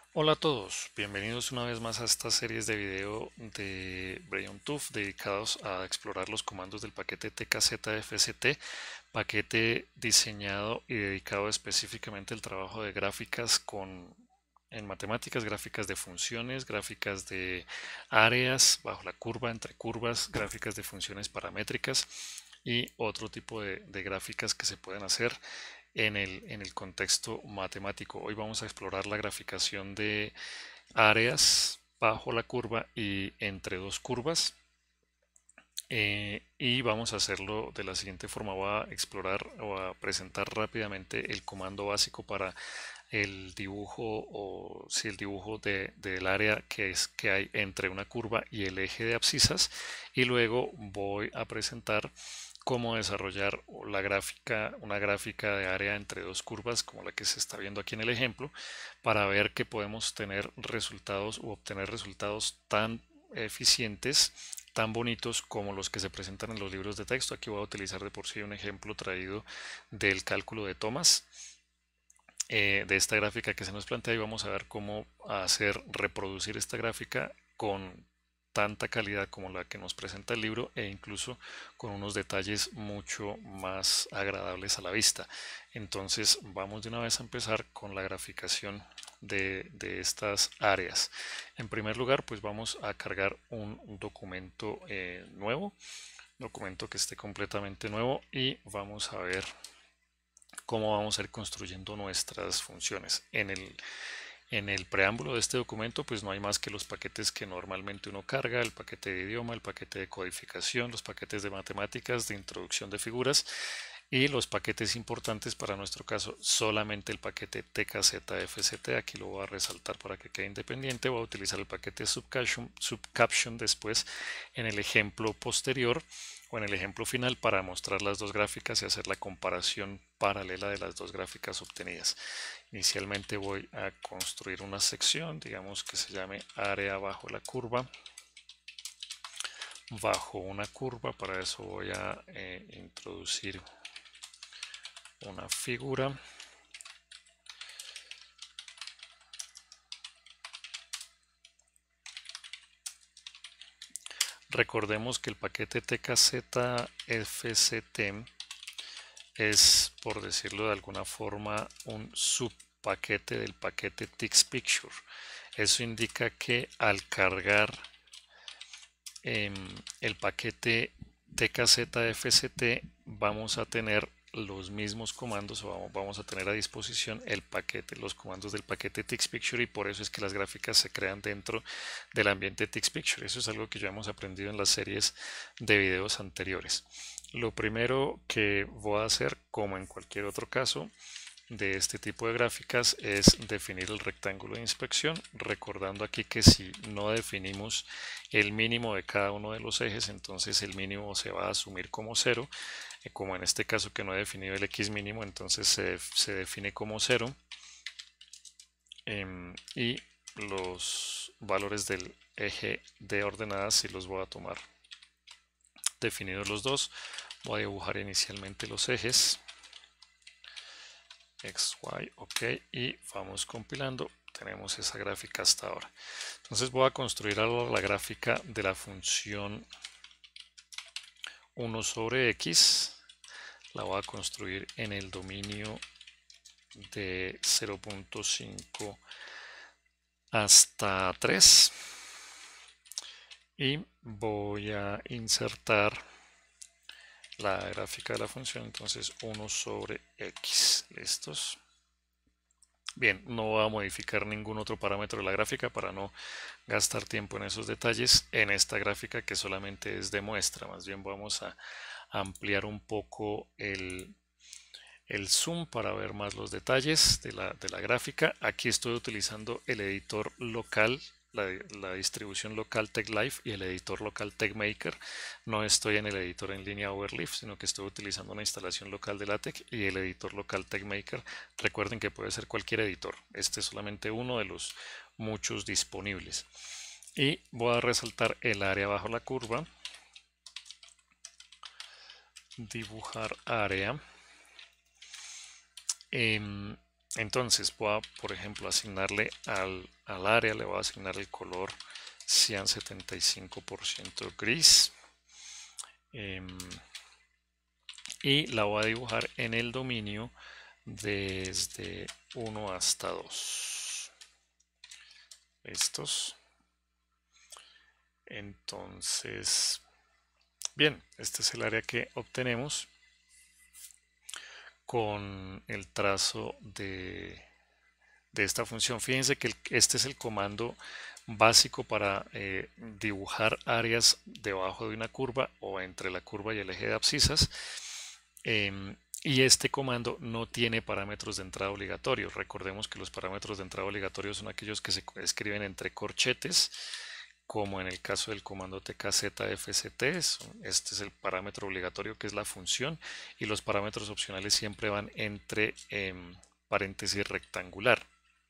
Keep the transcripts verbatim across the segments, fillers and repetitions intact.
Hola a todos, bienvenidos una vez más a estas series de video de BrainTooth dedicados a explorar los comandos del paquete T K Z F S T, paquete diseñado y dedicado específicamente al trabajo de gráficas con en matemáticas, gráficas de funciones, gráficas de áreas bajo la curva, entre curvas, gráficas de funciones paramétricas y otro tipo de, de gráficas que se pueden hacer en el, en el contexto matemático. Hoy vamos a explorar la graficación de áreas bajo la curva y entre dos curvas. Eh, y vamos a hacerlo de la siguiente forma. Voy a explorar o a presentar rápidamente el comando básico para el dibujo o si el dibujo de, del área que es que hay entre una curva y el eje de abscisas, y luego voy a presentar cómo desarrollar la gráfica, una gráfica de área entre dos curvas como la que se está viendo aquí en el ejemplo, para ver que podemos tener resultados u obtener resultados tan eficientes, tan bonitos como los que se presentan en los libros de texto. Aquí voy a utilizar de por sí un ejemplo traído del cálculo de Thomas, eh, de esta gráfica que se nos plantea, y vamos a ver cómo hacer reproducir esta gráfica con tanta calidad como la que nos presenta el libro e incluso con unos detalles mucho más agradables a la vista. Entonces vamos de una vez a empezar con la graficación de, de estas áreas. En primer lugar, pues vamos a cargar un, un documento eh, nuevo, documento que esté completamente nuevo, y vamos a ver cómo vamos a ir construyendo nuestras funciones. En el, en el preámbulo de este documento, pues no hay más que los paquetes que normalmente uno carga: el paquete de idioma, el paquete de codificación, los paquetes de matemáticas, de introducción de figuras, y los paquetes importantes para nuestro caso, solamente el paquete T K Z F S T. Aquí lo voy a resaltar para que quede independiente. Voy a utilizar el paquete subcaption, subcaption después en el ejemplo posterior o en el ejemplo final para mostrar las dos gráficas y hacer la comparación paralela de las dos gráficas obtenidas. Inicialmente voy a construir una sección, digamos que se llame área bajo la curva, bajo una curva. Para eso voy a eh, introducir una figura. Recordemos que el paquete T K Z F S T es, por decirlo de alguna forma, un subpaquete del paquete TixPicture. Eso indica que al cargar eh, el paquete T K Z F S T vamos a tener los mismos comandos, o vamos a tener a disposición el paquete, los comandos del paquete TixPicture, y por eso es que las gráficas se crean dentro del ambiente TixPicture. Eso es algo que ya hemos aprendido en las series de videos anteriores. Lo primero que voy a hacer, como en cualquier otro caso de este tipo de gráficas, es definir el rectángulo de inspección, recordando aquí que si no definimos el mínimo de cada uno de los ejes, entonces el mínimo se va a asumir como cero, eh, como en este caso que no he definido el x mínimo, entonces se, se define como cero, eh, y los valores del eje de ordenadas sí los voy a tomar. Definidos los dos, voy a dibujar inicialmente los ejes X, Y, ok, y vamos compilando. Tenemos esa gráfica hasta ahora. Entonces voy a construir ahora la gráfica de la función uno sobre X. La voy a construir en el dominio de cero punto cinco hasta tres. Y voy a insertar la gráfica de la función, entonces uno sobre X. ¿Listos? Bien, no voy a modificar ningún otro parámetro de la gráfica para no gastar tiempo en esos detalles en esta gráfica que solamente es de muestra. Más bien vamos a ampliar un poco el, el zoom para ver más los detalles de la, de la gráfica. Aquí estoy utilizando el editor local, la, la distribución local TechLive y el editor local TechMaker. No estoy en el editor en línea Overleaf, sino que estoy utilizando una instalación local de LaTeX y el editor local TechMaker. Recuerden que puede ser cualquier editor. Este es solamente uno de los muchos disponibles. Y voy a resaltar el área bajo la curva. Dibujar área. Eh, Entonces voy a, por ejemplo, asignarle al, al área, le voy a asignar el color cian setenta y cinco por ciento gris. Eh, y la voy a dibujar en el dominio desde uno hasta dos. Estos. Entonces, bien, este es el área que obtenemos con el trazo de, de esta función. Fíjense que el, este es el comando básico para eh, dibujar áreas debajo de una curva o entre la curva y el eje de abscisas. Eh, y este comando no tiene parámetros de entrada obligatorios. Recordemos que los parámetros de entrada obligatorios son aquellos que se escriben entre corchetes, como en el caso del comando tkzfct. Este es el parámetro obligatorio, que es la función, y los parámetros opcionales siempre van entre eh, paréntesis rectangular.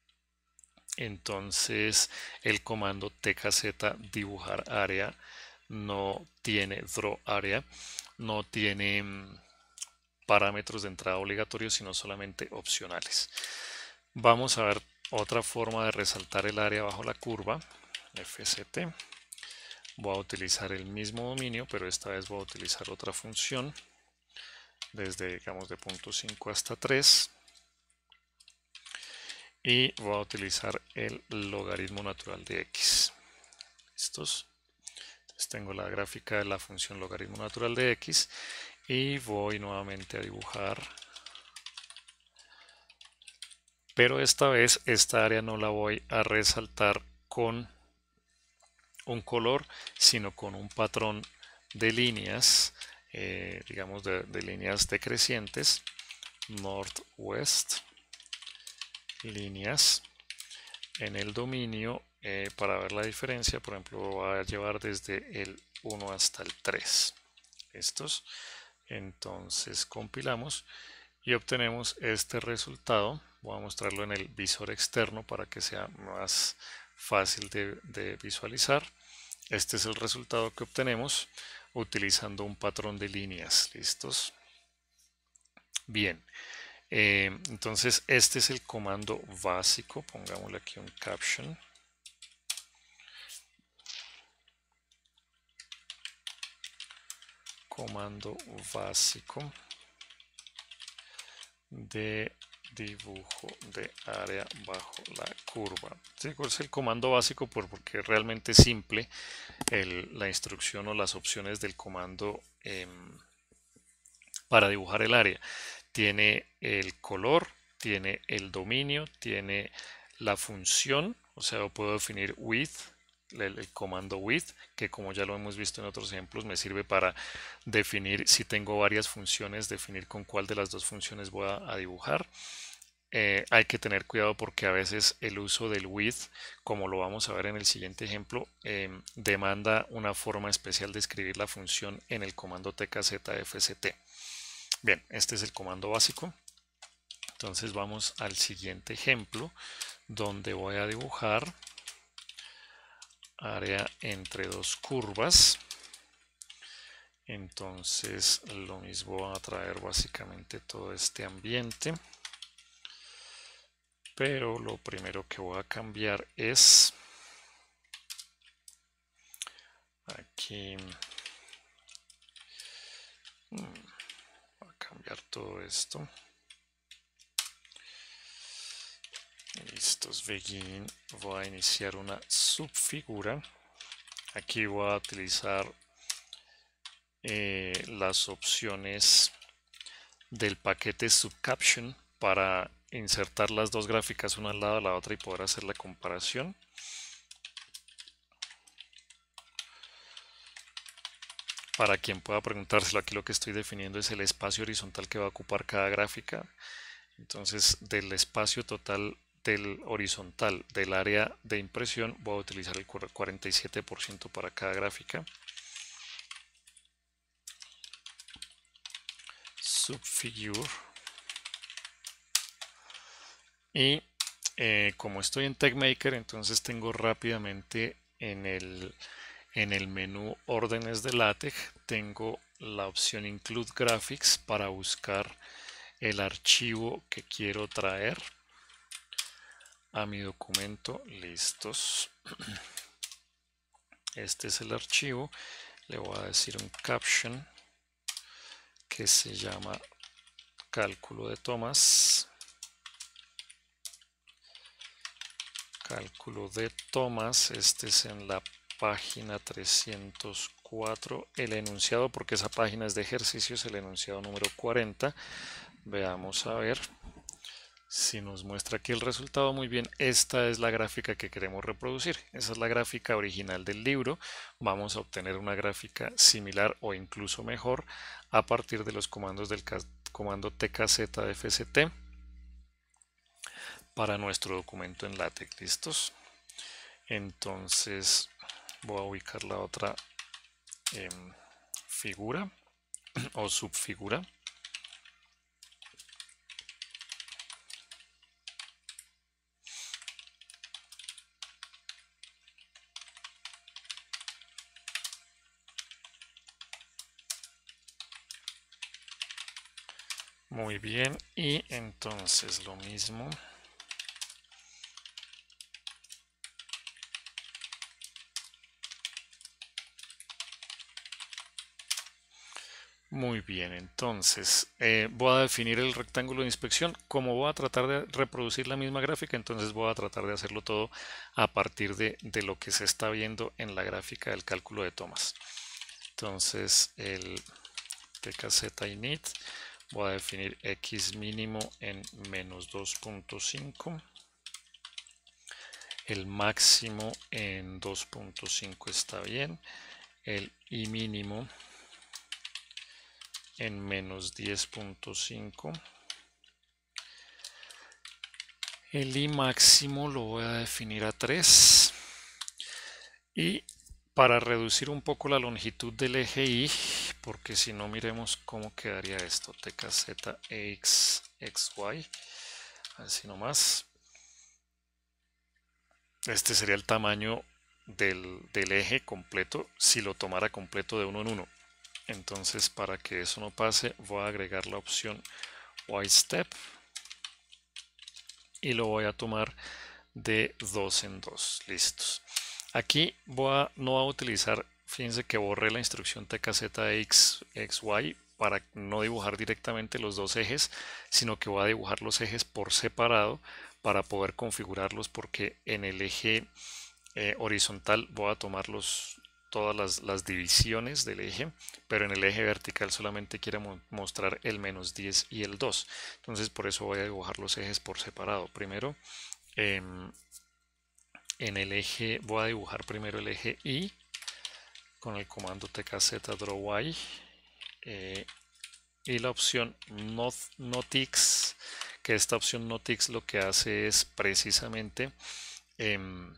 Entonces el comando tkz dibujar área no tiene draw area, no tiene mm, parámetros de entrada obligatorios, sino solamente opcionales. Vamos a ver otra forma de resaltar el área bajo la curva. Fct. Voy a utilizar el mismo dominio, pero esta vez voy a utilizar otra función desde, digamos, de punto cinco hasta tres, y voy a utilizar el logaritmo natural de x. ¿Listos? Entonces tengo la gráfica de la función logaritmo natural de x y voy nuevamente a dibujar, pero esta vez esta área no la voy a resaltar con un color, sino con un patrón de líneas, eh, digamos de, de líneas decrecientes, north-west, líneas en el dominio. Eh, para ver la diferencia, por ejemplo, voy a llevar desde el uno hasta el tres. Estos. Entonces compilamos y obtenemos este resultado. Voy a mostrarlo en el visor externo para que sea más fácil de, de visualizar. Este es el resultado que obtenemos utilizando un patrón de líneas. ¿Listos? Bien. Eh, entonces este es el comando básico. Pongámosle aquí un caption. Comando básico de dibujo de área bajo la curva. ¿Sí? ¿Cuál es el comando básico? Por, porque es realmente simple el, la instrucción o las opciones del comando eh, para dibujar el área. Tiene el color, tiene el dominio, tiene la función, o sea, puedo definir width, el, el comando width, que como ya lo hemos visto en otros ejemplos, me sirve para definir, si tengo varias funciones, definir con cuál de las dos funciones voy a, a dibujar. Eh, hay que tener cuidado porque a veces el uso del width, como lo vamos a ver en el siguiente ejemplo, eh, demanda una forma especial de escribir la función en el comando tkzfct. Bien, este es el comando básico. Entonces vamos al siguiente ejemplo, donde voy a dibujar área entre dos curvas. Entonces lo mismo, voy a traer básicamente todo este ambiente, pero lo primero que voy a cambiar es aquí, voy a cambiar todo esto. Listos, begin. Voy a iniciar una subfigura. Aquí voy a utilizar eh, las opciones del paquete subcaption para insertar las dos gráficas una al lado de la otra y poder hacer la comparación. Para quien pueda preguntárselo, aquí lo que estoy definiendo es el espacio horizontal que va a ocupar cada gráfica. Entonces, del espacio total del horizontal del área de impresión, voy a utilizar el cuarenta y siete por ciento para cada gráfica. Subfigure. Y eh, como estoy en TeXmaker, entonces tengo rápidamente en el, en el menú órdenes de LaTeX, tengo la opción Include Graphics para buscar el archivo que quiero traer. a mi documento. Listos. Este es el archivo. Le voy a decir un caption que se llama cálculo de tomas. Cálculo de tomas. Este es en la página trescientos cuatro. El enunciado, porque esa página es de ejercicios, el enunciado número cuarenta. Veamos a ver si nos muestra aquí el resultado. Muy bien, esta es la gráfica que queremos reproducir. Esa es la gráfica original del libro. Vamos a obtener una gráfica similar o incluso mejor a partir de los comandos del comando tkzfst para nuestro documento en LaTeX. ¿Listos? Entonces voy a ubicar la otra eh, figura o subfigura. Muy bien, y entonces lo mismo. Muy bien, entonces eh, voy a definir el rectángulo de inspección. Como voy a tratar de reproducir la misma gráfica, entonces voy a tratar de hacerlo todo a partir de, de lo que se está viendo en la gráfica del cálculo de tomas. Entonces el tkzinit, voy a definir x mínimo en menos dos punto cinco, el máximo en dos punto cinco está bien, el y mínimo en menos diez punto cinco, el y máximo lo voy a definir a tres, y para reducir un poco la longitud del eje Y, porque si no miremos cómo quedaría esto, tkzexy, así nomás. Este sería el tamaño del, del eje completo si lo tomara completo de uno en uno. Entonces, para que eso no pase, voy a agregar la opción Y-Step y lo voy a tomar de dos en dos. Listos. Aquí voy a, no voy a utilizar, fíjense que borré la instrucción tkzxy para no dibujar directamente los dos ejes, sino que voy a dibujar los ejes por separado para poder configurarlos, porque en el eje eh, horizontal voy a tomar los, todas las, las divisiones del eje, pero en el eje vertical solamente quiero mo mostrar el menos diez y el dos. Entonces por eso voy a dibujar los ejes por separado. Primero eh, en el eje voy a dibujar primero el eje Y con el comando tkzdrawY eh, y la opción not, notix, que esta opción notix lo que hace es precisamente eh,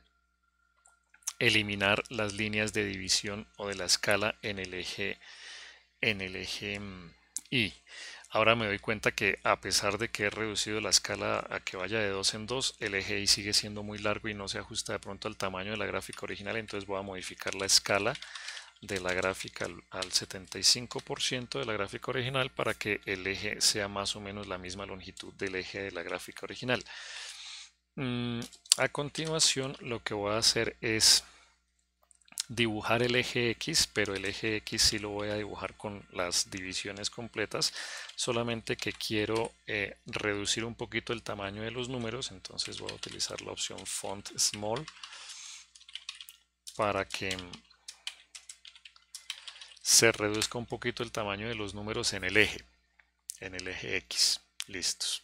eliminar las líneas de división o de la escala en el eje en el eje Y. Ahora me doy cuenta que a pesar de que he reducido la escala a que vaya de dos en dos, el eje Y sigue siendo muy largo y no se ajusta de pronto al tamaño de la gráfica original, entonces voy a modificar la escala de la gráfica al, al setenta y cinco por ciento de la gráfica original para que el eje sea más o menos la misma longitud del eje de la gráfica original. Mm, a continuación lo que voy a hacer es dibujar el eje X, pero el eje X sí lo voy a dibujar con las divisiones completas, solamente que quiero eh, reducir un poquito el tamaño de los números, entonces voy a utilizar la opción Font Small para que se reduzca un poquito el tamaño de los números en el eje, en el eje X. Listos.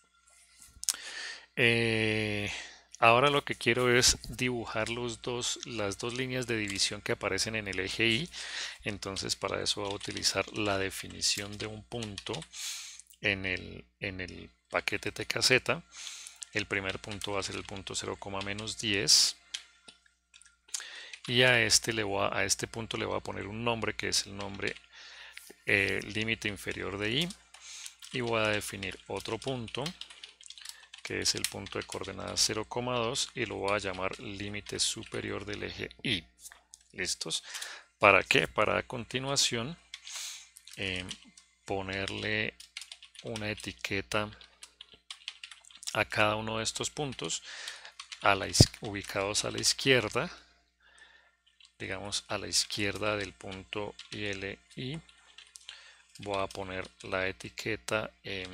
Eh, Ahora lo que quiero es dibujar los dos, las dos líneas de división que aparecen en el eje Y. Entonces para eso voy a utilizar la definición de un punto en el, en el paquete tkz. El primer punto va a ser el punto cero, menos diez. Y a este, le voy a, a este punto le voy a poner un nombre que es el nombre eh, límite inferior de Y. Y voy a definir otro punto que es el punto de coordenadas cero, dos y lo voy a llamar límite superior del eje Y. ¿Listos? ¿Para qué? Para a continuación eh, ponerle una etiqueta a cada uno de estos puntos. a la, ubicados a la izquierda, digamos a la izquierda del punto I L I, voy a poner la etiqueta en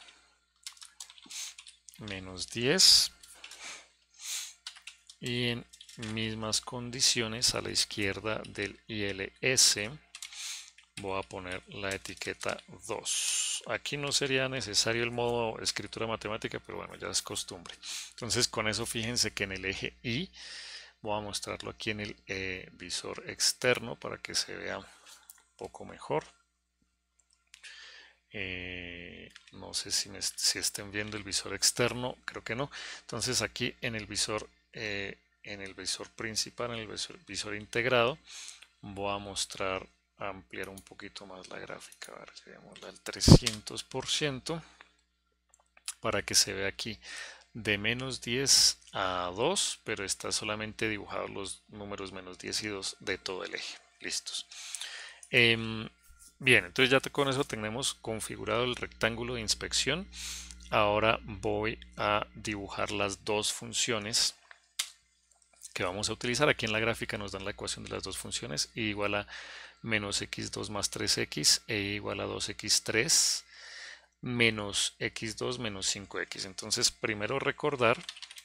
menos diez y en mismas condiciones a la izquierda del I L S voy a poner la etiqueta dos. Aquí no sería necesario el modo escritura matemática, pero bueno, ya es costumbre. Entonces con eso fíjense que en el eje Y voy a mostrarlo aquí en el eh, visor externo para que se vea un poco mejor. Eh, no sé si, me, si estén viendo el visor externo, creo que no. Entonces aquí en el visor eh, en el visor principal, en el visor, visor integrado, voy a mostrar, a ampliar un poquito más la gráfica. A ver, llevémosla al trescientos por ciento para que se vea aquí de menos diez a dos, pero está solamente dibujados los números menos diez y dos de todo el eje. Listos. Eh, bien, entonces ya con eso tenemos configurado el rectángulo de inspección. Ahora voy a dibujar las dos funciones que vamos a utilizar. Aquí en la gráfica nos dan la ecuación de las dos funciones, y igual a menos equis dos más tres equis e igual a dos equis tres menos equis dos menos cinco equis. Entonces primero recordar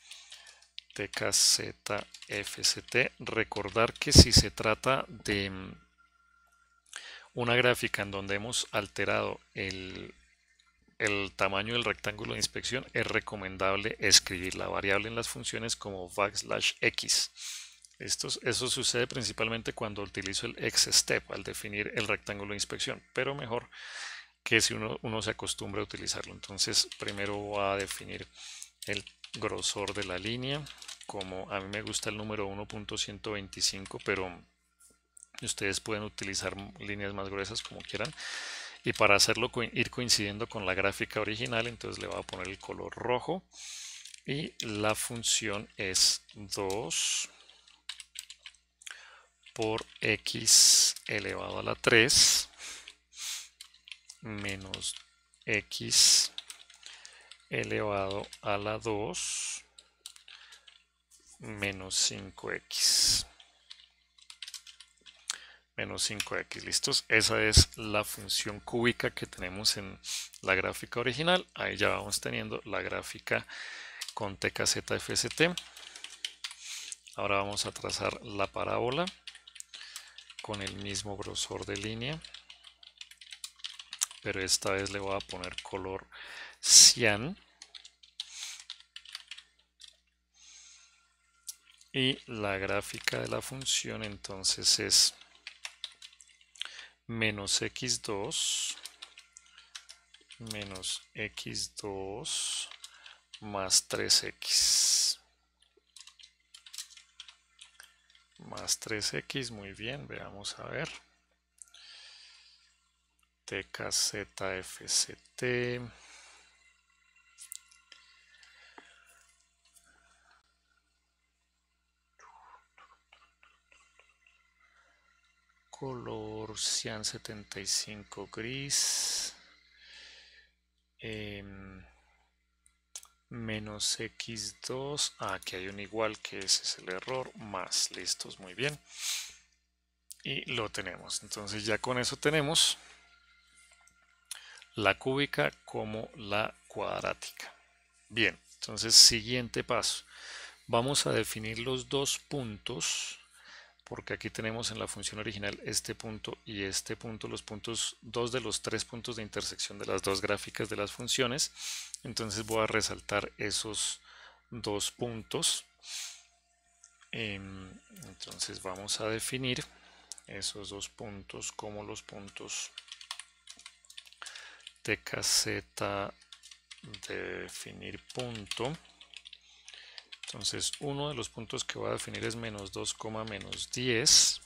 tkzfst, recordar que si se trata de una gráfica en donde hemos alterado el, el tamaño del rectángulo de inspección, es recomendable escribir la variable en las funciones como backslash x. Esto, eso sucede principalmente cuando utilizo el xstep al definir el rectángulo de inspección, pero mejor que si uno, uno se acostumbra a utilizarlo. Entonces primero voy a definir el grosor de la línea, como a mí me gusta el número uno punto ciento veinticinco, pero ustedes pueden utilizar líneas más gruesas como quieran. Y para hacerlo ir coincidiendo con la gráfica original, entonces le voy a poner el color rojo y la función es dos por x elevado a la tres menos x elevado a la dos menos cinco equis. Menos cinco equis, listos. Esa es la función cúbica que tenemos en la gráfica original. Ahí ya vamos teniendo la gráfica con tkzfst. Ahora vamos a trazar la parábola con el mismo grosor de línea, pero esta vez le voy a poner color cian. Y la gráfica de la función entonces es menos equis dos menos equis dos más tres equis más tres equis. Muy bien, veamos a ver. tkzfst, color cian setenta y cinco gris, eh, menos equis dos, ah, aquí hay un igual, que ese es el error, más, listos, muy bien, y lo tenemos. Entonces ya con eso tenemos la cúbica como la cuadrática. Bien, entonces siguiente paso, vamos a definir los dos puntos, porque aquí tenemos en la función original este punto y este punto, los puntos, dos de los tres puntos de intersección de las dos gráficas de las funciones. Entonces voy a resaltar esos dos puntos. Entonces vamos a definir esos dos puntos como los puntos tkz de definir punto. Entonces uno de los puntos que voy a definir es menos dos, menos diez.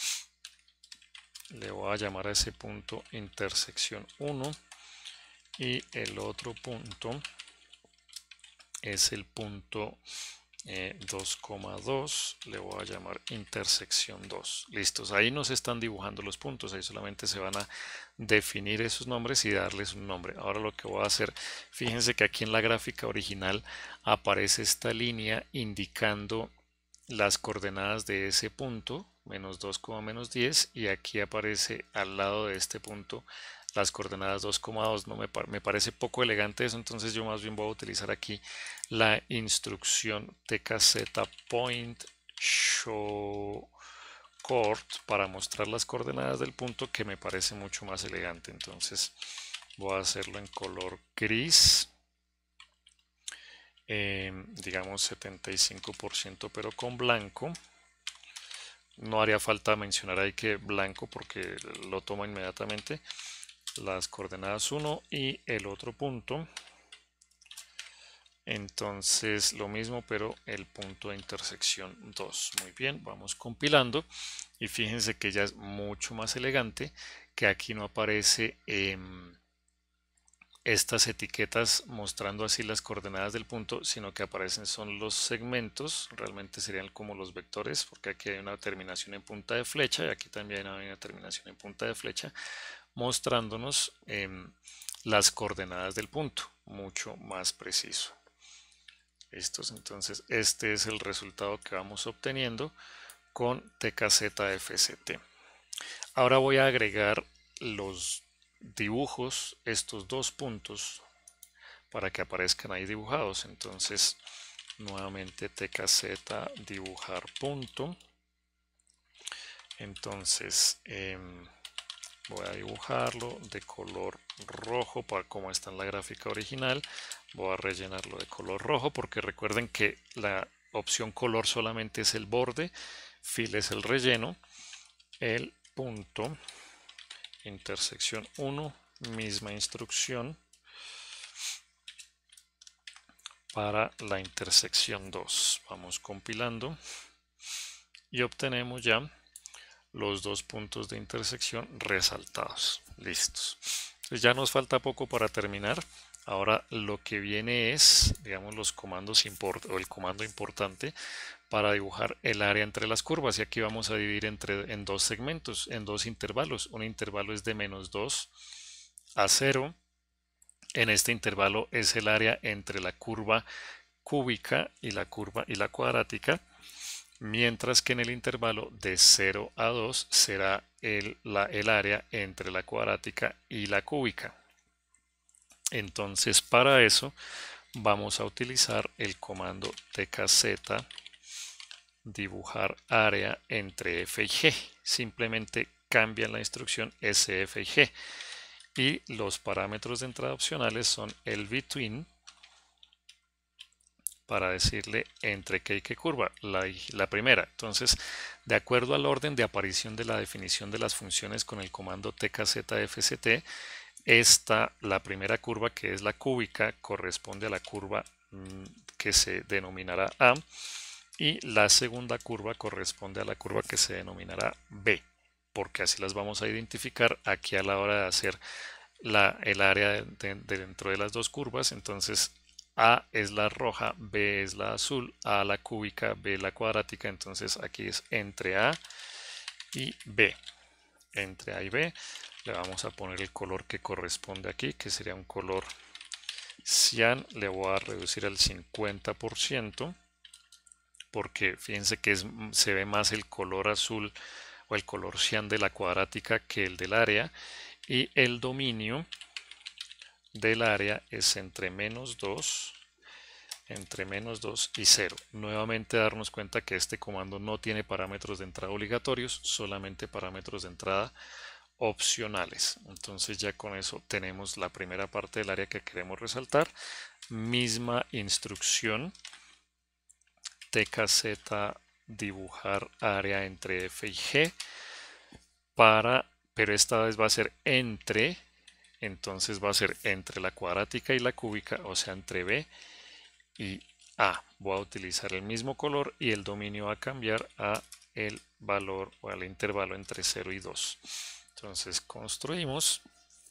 Le voy a llamar a ese punto intersección uno. Y el otro punto es el punto eh, dos coma dos, le voy a llamar intersección dos. Listos, ahí no se están dibujando los puntos, ahí solamente se van a definir esos nombres y darles un nombre. Ahora lo que voy a hacer, fíjense que aquí en la gráfica original aparece esta línea indicando las coordenadas de ese punto, menos dos, menos diez, y aquí aparece al lado de este punto las coordenadas dos coma dos. No me, me parece poco elegante eso, entonces yo más bien voy a utilizar aquí la instrucción tkzPoint show chord para mostrar las coordenadas del punto, que me parece mucho más elegante. Entonces voy a hacerlo en color gris, eh, digamos setenta y cinco por ciento, pero con blanco. No haría falta mencionar ahí que blanco porque lo tomo inmediatamente. Las coordenadas uno y el otro punto. Entonces lo mismo, pero el punto de intersección dos. Muy bien, vamos compilando y fíjense que ya es mucho más elegante, que aquí no aparece eh, estas etiquetas mostrando así las coordenadas del punto, sino que aparecen son los segmentos. Realmente serían como los vectores, porque aquí hay una terminación en punta de flecha y aquí también hay una terminación en punta de flecha, mostrándonos eh, las coordenadas del punto, mucho más preciso. Listos, entonces este es el resultado que vamos obteniendo con tkzfst. Ahora voy a agregar los dibujos, estos dos puntos, para que aparezcan ahí dibujados. Entonces nuevamente tkz dibujar punto. Entonces eh, voy a dibujarlo de color rojo para como está en la gráfica original. Voy a rellenarlo de color rojo porque recuerden que la opción color solamente es el borde, fill es el relleno, el punto, intersección uno, misma instrucción para la intersección dos. Vamos compilando y obtenemos ya los dos puntos de intersección resaltados. Listos. Entonces ya nos falta poco para terminar. Ahora lo que viene es, digamos, los comandos import o el comando importante para dibujar el área entre las curvas. Y aquí vamos a dividir entre, en dos segmentos, en dos intervalos. Un intervalo es de menos dos a cero. En este intervalo es el área entre la curva cúbica y la curva y la cuadrática, mientras que en el intervalo de cero a dos será el, la, el área entre la cuadrática y la cúbica. Entonces para eso vamos a utilizar el comando tkz dibujar área entre f y g. Simplemente cambian la instrucción sf y g. Y los parámetros de entrada opcionales son el between, para decirle entre qué y qué curva, la, la primera. Entonces, de acuerdo al orden de aparición de la definición de las funciones con el comando tkzfst, esta, la primera curva, que es la cúbica, corresponde a la curva mmm, que se denominará A, y la segunda curva corresponde a la curva que se denominará B, porque así las vamos a identificar aquí a la hora de hacer la, el área de, de, de dentro de las dos curvas. Entonces A es la roja, B es la azul, A la cúbica, B la cuadrática. Entonces aquí es entre A y B. Entre A y B le vamos a poner el color que corresponde aquí, que sería un color cian. Le voy a reducir al cincuenta por ciento porque fíjense que es, se ve más el color azul o el color cian de la cuadrática que el del área, y el dominio del área es entre menos dos, entre menos dos y cero. Nuevamente darnos cuenta que este comando no tiene parámetros de entrada obligatorios, solamente parámetros de entrada opcionales. Entonces ya con eso tenemos la primera parte del área que queremos resaltar. Misma instrucción, tkz dibujar área entre f y g, para, pero esta vez va a ser entre, entonces va a ser entre la cuadrática y la cúbica, o sea entre B y A. Voy a utilizar el mismo color y el dominio va a cambiar a el valor o al intervalo entre cero y dos. Entonces construimos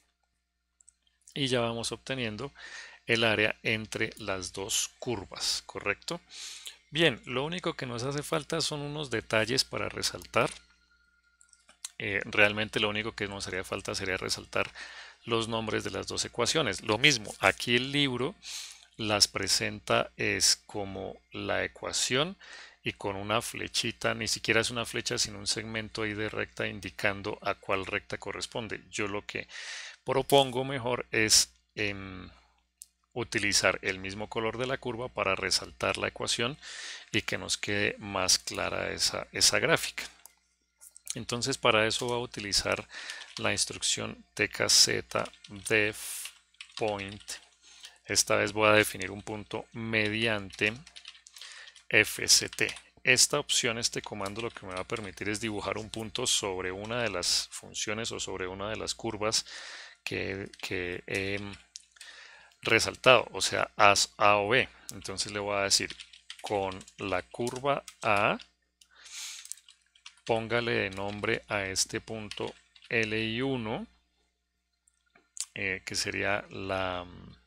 y ya vamos obteniendo el área entre las dos curvas, ¿correcto? Bien, lo único que nos hace falta son unos detalles para resaltar. Eh, realmente lo único que nos haría falta sería resaltar los nombres de las dos ecuaciones. Lo mismo, aquí el libro las presenta es como la ecuación y con una flechita, ni siquiera es una flecha, sino un segmento ahí de recta indicando a cuál recta corresponde. Yo lo que propongo mejor es em, utilizar el mismo color de la curva para resaltar la ecuación y que nos quede más clara esa, esa gráfica. Entonces para eso voy a utilizar la instrucción tkzdefPoint. Esta vez voy a definir un punto mediante fct. Esta opción, este comando, lo que me va a permitir es dibujar un punto sobre una de las funciones o sobre una de las curvas que, que he resaltado, o sea, as A o B. Entonces le voy a decir con la curva A, póngale de nombre a este punto L I uno, eh, que sería la,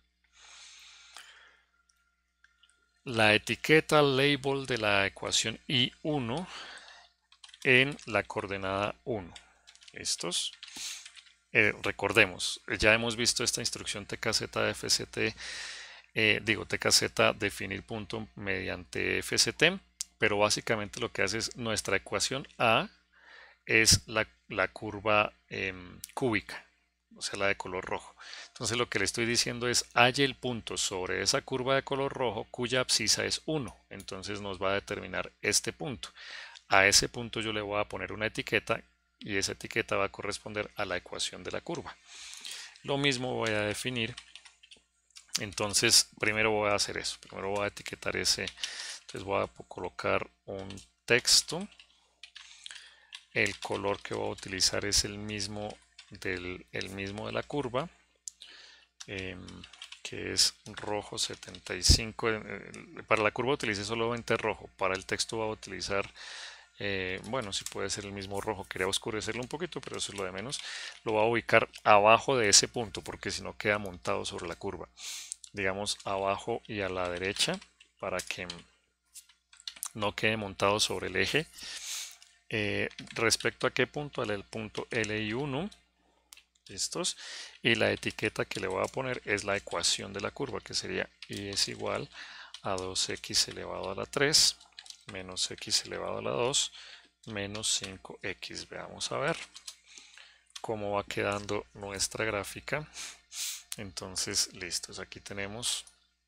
la etiqueta label de la ecuación I uno en la coordenada uno. Estos. Eh, recordemos, ya hemos visto esta instrucción tkzfct, eh, digo tkz definir punto mediante fct, pero básicamente lo que hace es nuestra ecuación A es la, la curva eh, cúbica, o sea, la de color rojo. Entonces lo que le estoy diciendo es halle el punto sobre esa curva de color rojo cuya abscisa es uno. Entonces nos va a determinar este punto. A ese punto yo le voy a poner una etiqueta y esa etiqueta va a corresponder a la ecuación de la curva. Lo mismo voy a definir. Entonces primero voy a hacer eso. Primero voy a etiquetar ese. Entonces voy a colocar un texto. El color que voy a utilizar es el mismo, del, el mismo de la curva, eh, que es rojo setenta y cinco. Para la curva utilicé solamente rojo. Para el texto voy a utilizar, eh, bueno, si puede ser el mismo rojo. Quería oscurecerlo un poquito, pero eso es lo de menos. Lo voy a ubicar abajo de ese punto, porque si no queda montado sobre la curva. Digamos abajo y a la derecha, para que no quede montado sobre el eje. Eh, respecto a qué punto, al punto L I uno, estos, y la etiqueta que le voy a poner es la ecuación de la curva, que sería y es igual a dos x elevado a la tres menos x elevado a la dos menos cinco x. Veamos a ver cómo va quedando nuestra gráfica. Entonces, listos, aquí tenemos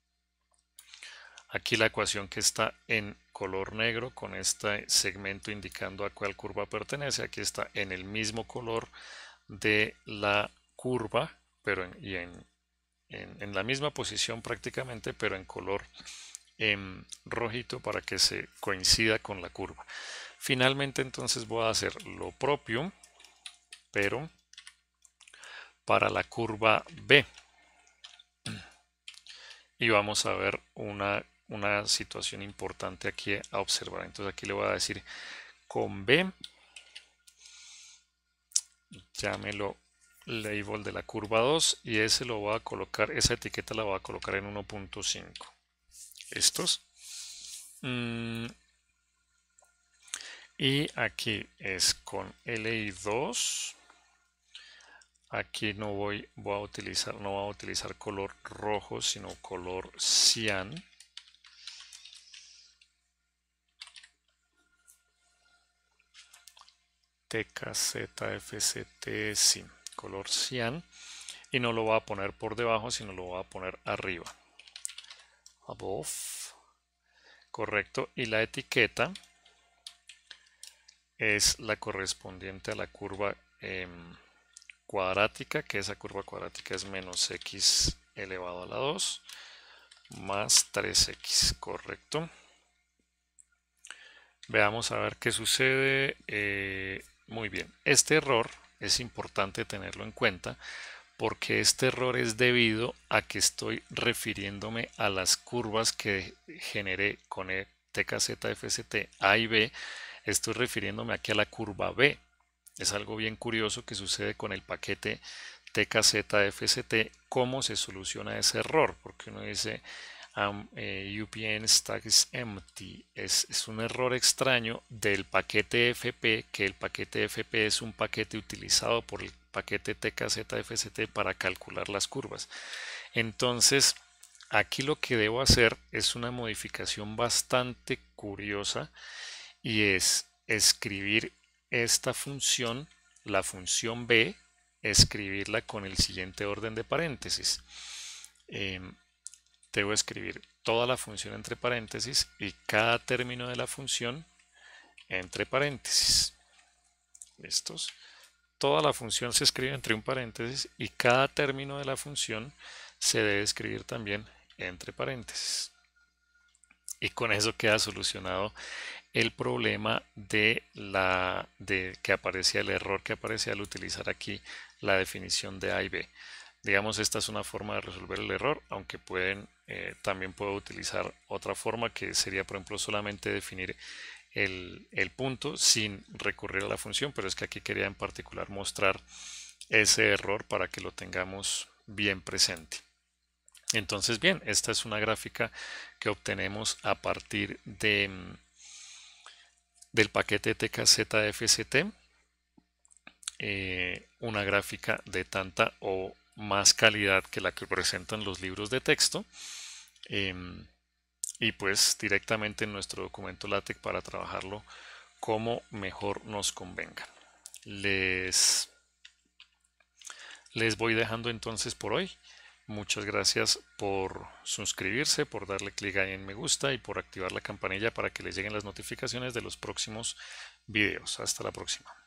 aquí la ecuación que está en color negro con este segmento indicando a cuál curva pertenece. Aquí está en el mismo color de la curva, pero en, y en, en, en la misma posición prácticamente, pero en color en rojito para que se coincida con la curva. Finalmente entonces voy a hacer lo propio, pero para la curva B. Y vamos a ver una, una situación importante aquí a observar. Entonces aquí le voy a decir con B, llámelo label de la curva dos y ese lo voy a colocar, esa etiqueta la voy a colocar en uno punto cinco. Estos. Mm, y aquí es con L I dos. Aquí no voy, voy a utilizar, no voy a utilizar color rojo, sino color cian. tkzfct, sí, color cian. Y no lo voy a poner por debajo, sino lo voy a poner arriba. Above. Correcto. Y la etiqueta es la correspondiente a la curva eh, cuadrática, que esa curva cuadrática es menos x elevado a la dos más tres x, correcto. Veamos a ver qué sucede. Eh, muy bien, este error es importante tenerlo en cuenta porque este error es debido a que estoy refiriéndome a las curvas que generé con el tkzfct A y B. Estoy refiriéndome aquí a la curva B. Es algo bien curioso que sucede con el paquete tkzfct. ¿Cómo se soluciona ese error? Porque uno dice, um, eh, U P N stack is empty. Es, es un error extraño del paquete F P, que el paquete F P es un paquete utilizado por el paquete T K Z F S T para calcular las curvas. Entonces, aquí lo que debo hacer es una modificación bastante curiosa, y es escribir esta función, la función B, escribirla con el siguiente orden de paréntesis. Eh, debo escribir toda la función entre paréntesis y cada término de la función entre paréntesis. ¿Listos? Toda la función se escribe entre un paréntesis y cada término de la función se debe escribir también entre paréntesis. Y con eso queda solucionado el problema de la de que aparecía, el error que aparecía al utilizar aquí la definición de A y B. Digamos, esta es una forma de resolver el error, aunque pueden eh, también puedo utilizar otra forma, que sería, por ejemplo, solamente definir el, el punto sin recurrir a la función, pero es que aquí quería en particular mostrar ese error para que lo tengamos bien presente. Entonces, bien, esta es una gráfica que obtenemos a partir de del paquete T K Z F S T, eh, una gráfica de tanta o más calidad que la que presentan los libros de texto, eh, y pues directamente en nuestro documento LaTeX para trabajarlo como mejor nos convenga. Les, les voy dejando entonces por hoy. Muchas gracias por suscribirse, por darle clic ahí en me gusta y por activar la campanilla para que les lleguen las notificaciones de los próximos videos. Hasta la próxima.